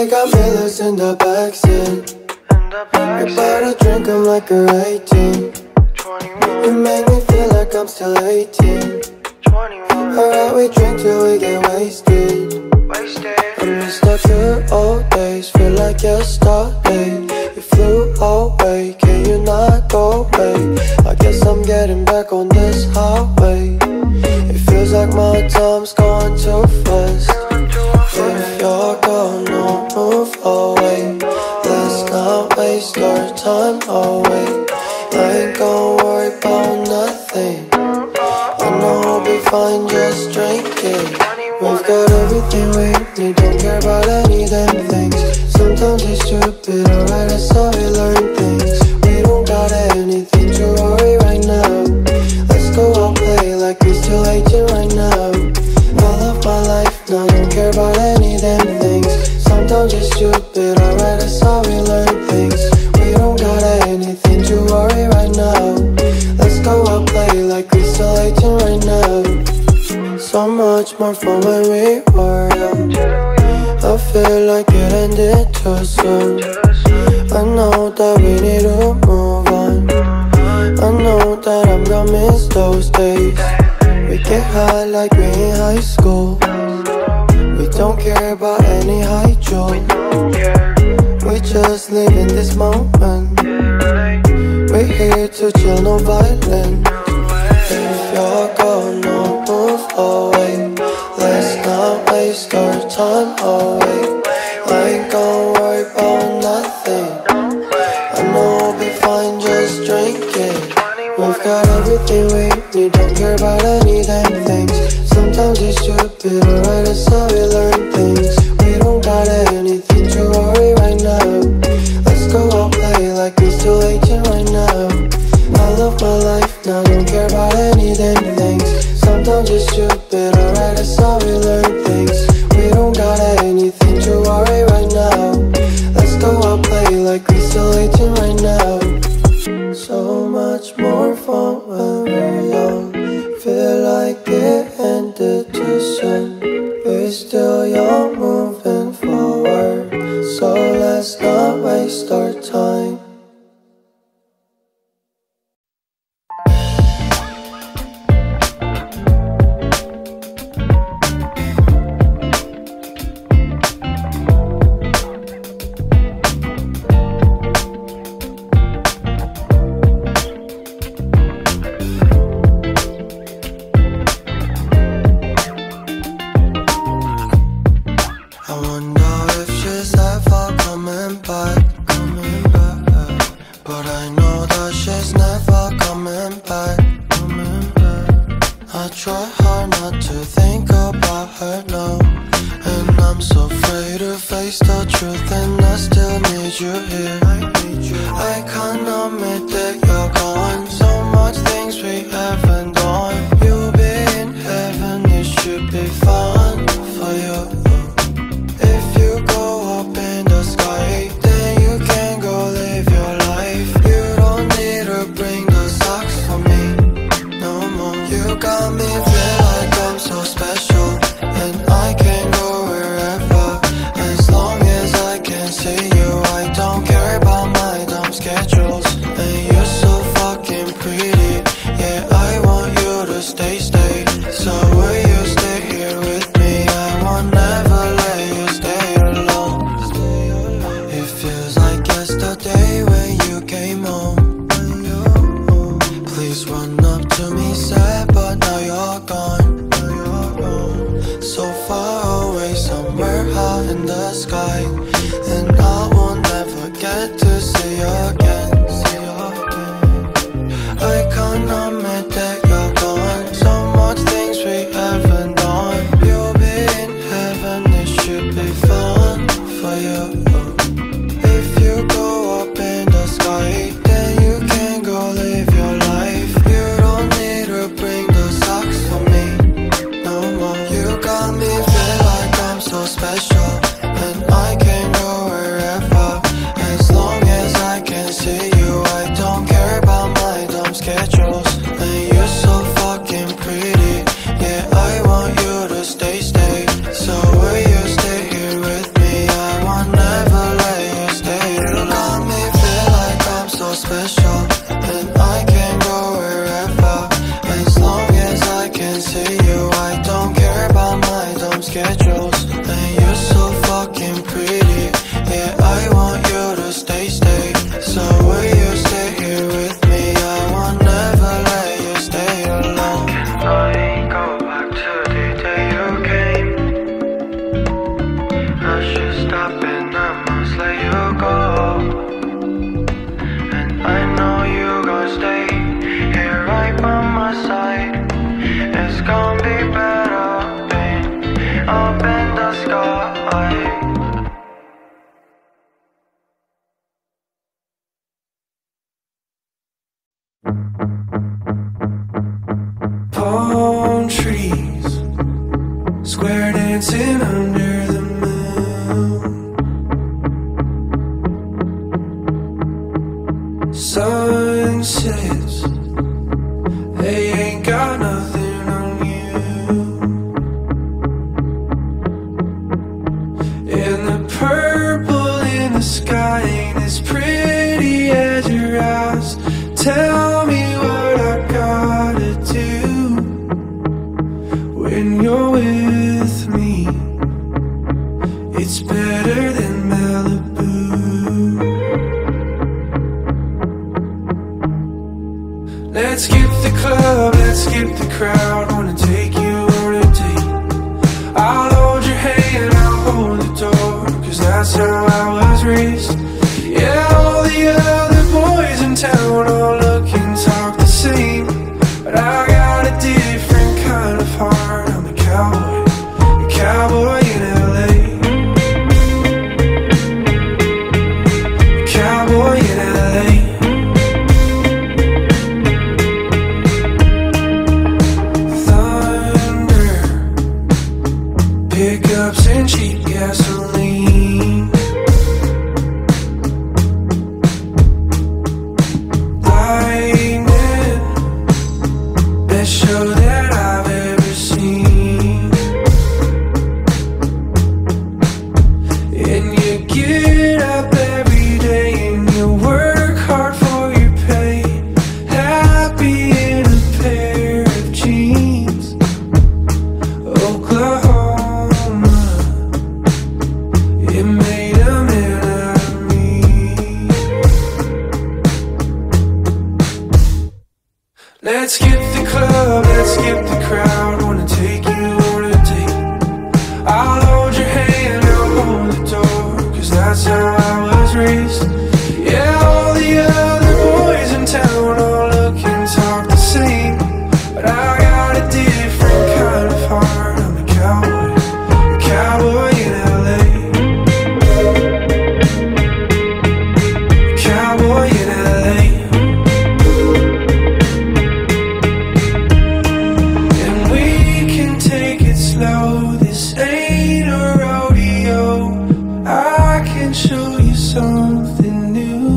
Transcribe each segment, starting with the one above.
got Millers in the backseat. You better drink 'em like you're 18. You make me feel like I'm still 18. Alright, we drink till we get wasted. I miss the good old days, feel like yesterday. You flew away, can you not go away? I guess I'm getting back on this highway. It feels like my time's going too fast. If you're gonna move away, let's not waste our time away. I ain't gonna worry about nothing. I know we'll be fine, just drink it. We've got everything we need, don't care about any damn things. Sometimes it's stupid, alright, that's how we learn things. We don't got anything to worry right now. Let's go out play like we're still 18 right now. I love my life now, don't care about any damn things. Sometimes it's stupid, alright, that's how we learn things. We don't got anything to worry right now. Let's go out play like we're still 18 right now. So much more fun when we were young. I feel like it ended too soon. I know that we need to move on. I know that I'm gonna miss those days. We get high like we in high school. We don't care about any high joke. We just live in this moment. We're here to chill, no violence. If you're gonna move away, let's not waste our time away. I ain't gonna worry about nothing. I know we'll be fine, just drink it. We've got everything we need, don't care about any damn things. Sometimes it's stupid, alright, that's how we learn things. We don't got anything to worry right now. Let's go out play like we're still 18 right now. I love my life now, don't care about any damn things. Sometimes it's stupid, alright, that's how we learn things. We don't got anything to worry right now. Let's go out play like we're still 18 right now. So much more fun when we're young. Feel like it ended too soon. We're still young, moving forward. So let's not waste our time. But I know that she's never coming back. I try hard not to think about her now, and I'm so afraid to face the truth, and I still need you here. I can't admit that you're gone. So much things we haven't done. You'll be in heaven, it should be fun for you. If you go up in the sky, then you can go live your life. You don't need to bring the socks for me no more. You got me feel like I'm so special, and I can go wherever as long as I can see you. I don't care about my dumb schedules, and you're so fucking pretty. Yeah, I want you to stay. So will you stay here with me? I won't never let you stay alone. It feels like yesterday when you came home. Please run up to me sad, but now you're gone. So far away, somewhere high in the sky, and I will never get to see you again. I can't admit that you're gone. So much things we haven't done. You'll be in heaven, it should be fun for you. If you go up in the sky, then you can go live your life. You don't need to bring the socks for me no more. You got me feel like I'm so special, and I can go wherever as long as I can see you. I don't care about my dumb schedules, and you're so fucking pretty. Yeah, I want you to stay. So will you stay here with me? I want promises, they ain't got nothing on you. And the purple in the sky ain't as pretty as your eyes. Tell me what I gotta do when you're with me. It's better than Malibu. Let's skip the club, let's skip the crowd. Wanna take you on a date. I'll hold your hand, I'll hold the door, 'cause that's how I was raised. Yeah, all the other boys in town all look and talk the same, but I got a different kind of heart. I'm a cowboy in LA. A cowboy in LA. Thunder, pickups and cheap gasoline. Lightning, best show that I've ever seen. And you get up every day and you work hard for your pay. Happy in a pair of jeans. Oklahoma, it made a man out of me. Let's skip the club, let's skip the crowd. Wanna take you on a date. I'll hold your hand, I'll hold the door, 'cause that's how I was raised. Yeah, all the other boys in town all look and talk the same, but I got a different kind of heart. I'm a cowboy in LA. A cowboy in LA. And we can take it slow, this ain't a rodeo. I can show you something new.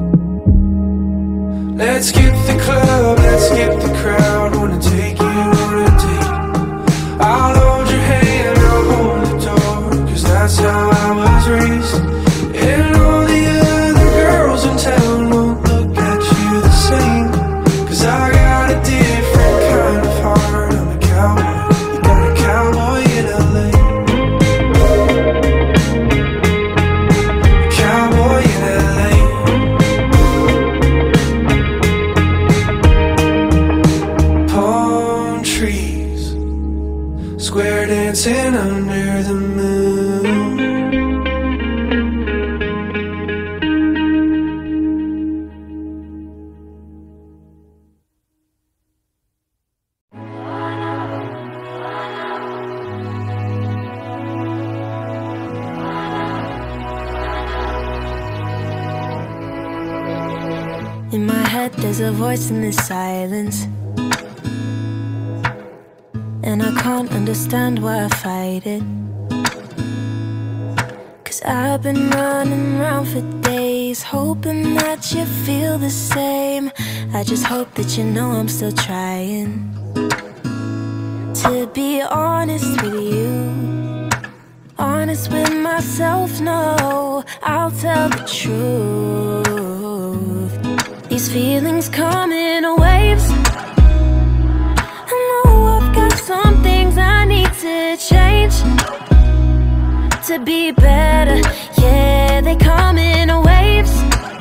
Let's skip the club, let's skip the crowd. Wanna take you on a date. I'll hold your hand, I'll hold the door, 'cause that's how I was raised. And all the other girls in town won't look at you the same, 'cause I got a different kind of heart. I'm a cowboy, you got a cowboy in LA. Cowboy in LA. Palm trees, square dancing under the moon. In my head there's a voice in the silence, and I can't understand why I fight it. 'Cause I've been running around for days, hoping that you feel the same. I just hope that you know I'm still trying to be honest with you, honest with myself. No, I'll tell the truth. These feelings come in waves. I know I've got some things I need to change to be better. Yeah, they come in waves.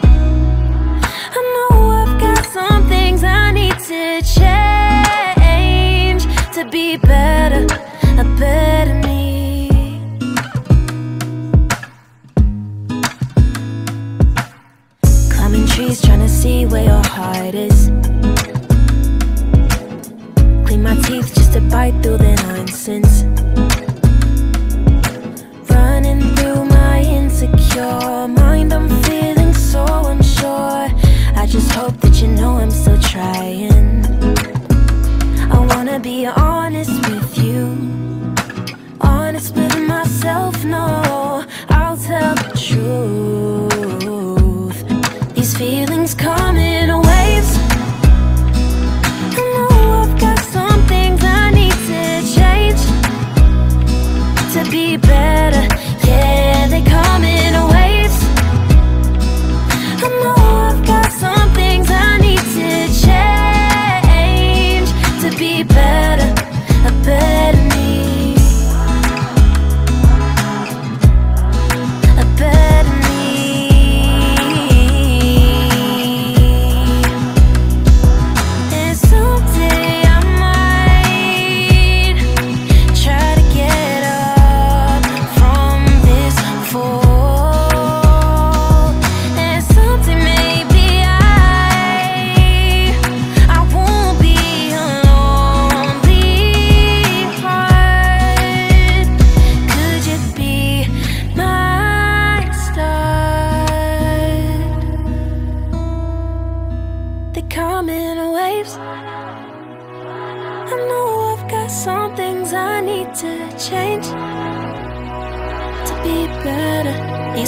I know I've got some things I need to change to be better, a better me. Climbing trees, trying to see where your heart is. Clean my teeth just to bite through the nonsense. Running through my insecure mind, I'm feeling so unsure. I just hope that you know I'm still trying. I wanna be honest with you, honest with myself. No, I'll tell the truth. These feelings come in waves.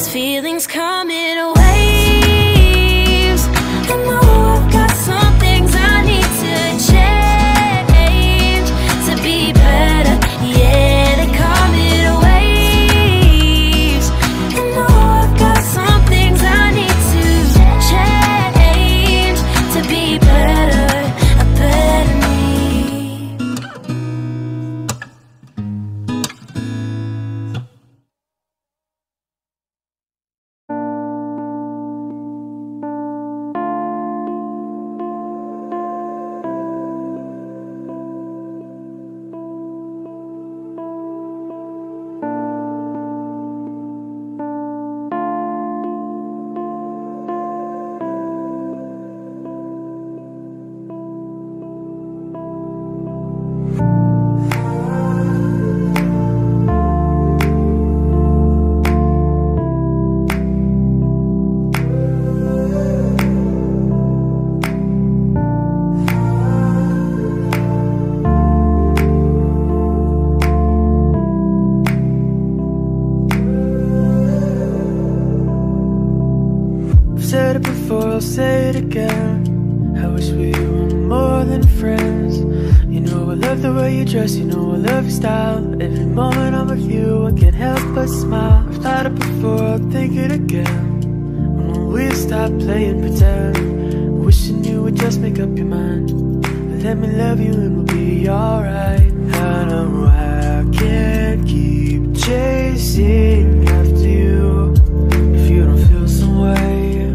feelings come in waves. I know I've got some things I need to change to be better. Yeah, they come in waves. I know I've got some things I need to change to be better, a better me. Said it before, I'll say it again. I wish we were more than friends. You know I love the way you dress, you know I love your style. Every moment I'm with you, I can't help but smile. I've thought it before, I'll think it again. When we stop playing pretend, wishing you would just make up your mind. Let me love you and we'll be alright. I know I can't keep chasing after you if you don't feel some way.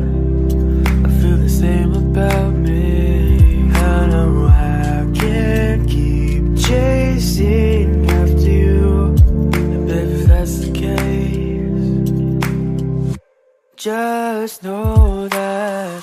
Same about me. I know I can't keep chasing after you. And baby, if that's the case, just know that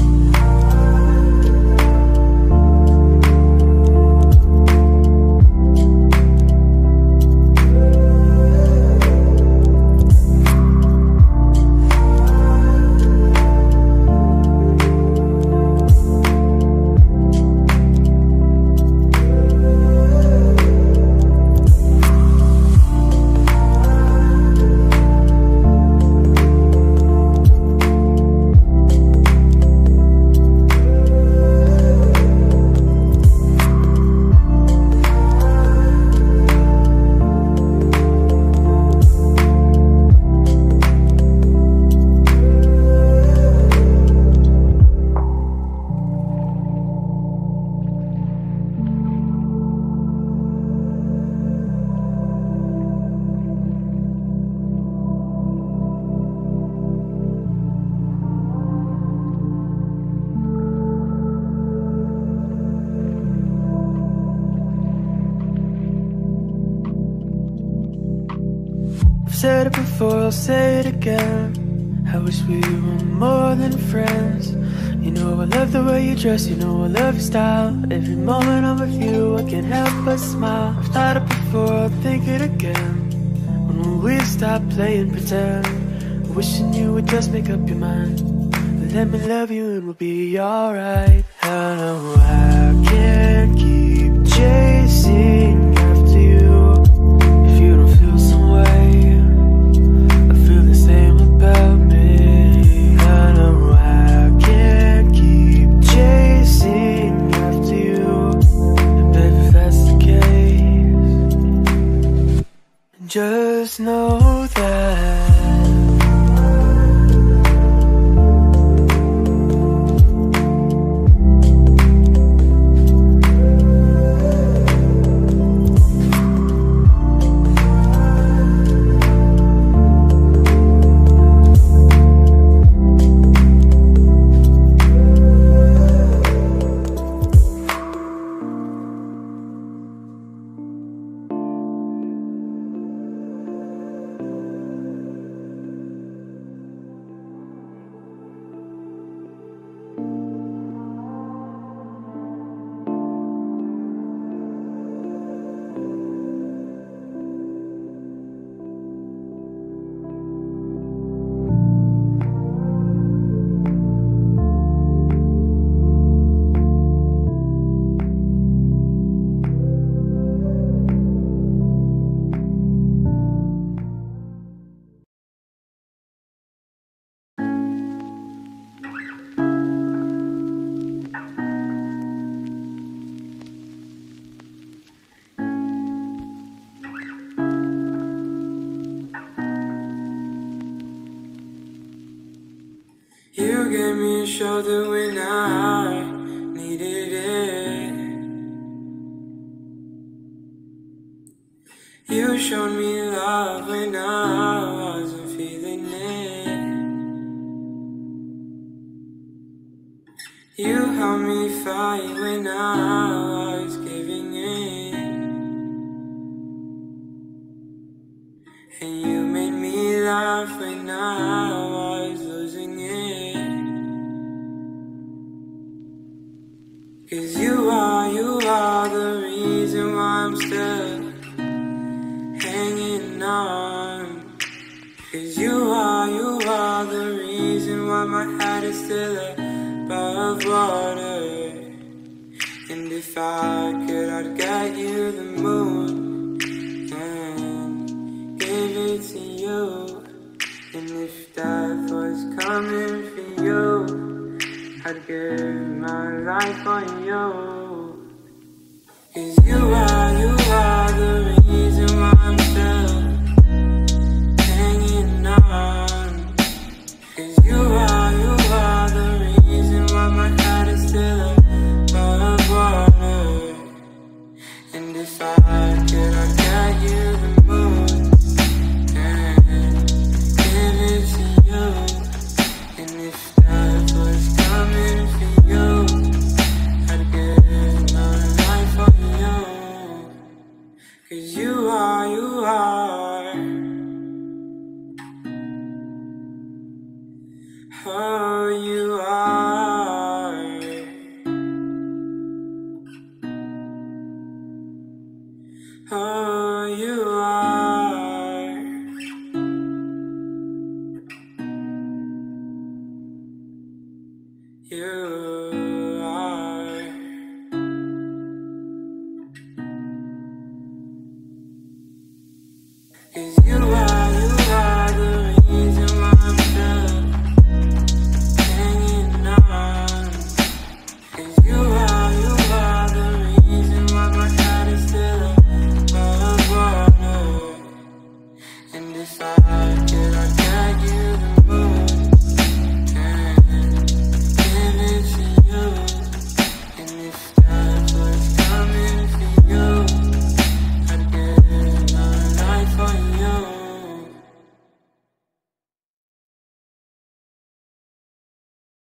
said it before, I'll say it again. I wish we were more than friends. You know I love the way you dress, you know I love your style. Every moment I'm with you, I can't help but smile. I've thought it before, I'll think it again. When we stop playing pretend, wishing you would just make up your mind. Let me love you and we'll be alright. I know I can't keep chasing after you if you don't feel some way. About me, I know I can't keep chasing after you. And baby, if that's the case, just know that You gave me a shoulder when I needed it. You showed me love when I wasn't feeling it. You helped me fight when I was giving in. And you made me laugh when I was losing it. 'Cause you are the reason why I'm still hanging on. 'Cause you are the reason why my head is still above water. And if I could, I'd get you the moon and give it to you. And if death was coming for you, I'd give my life for you. 'Cause you are the reason why I'm still hanging on. 'Cause you are the reason why my head is still above water. And if I could, I'd get you the moon and give it to you. And if death was coming for you, I'd give my life for you. 'Cause you are oh, you are. Oh, you are. You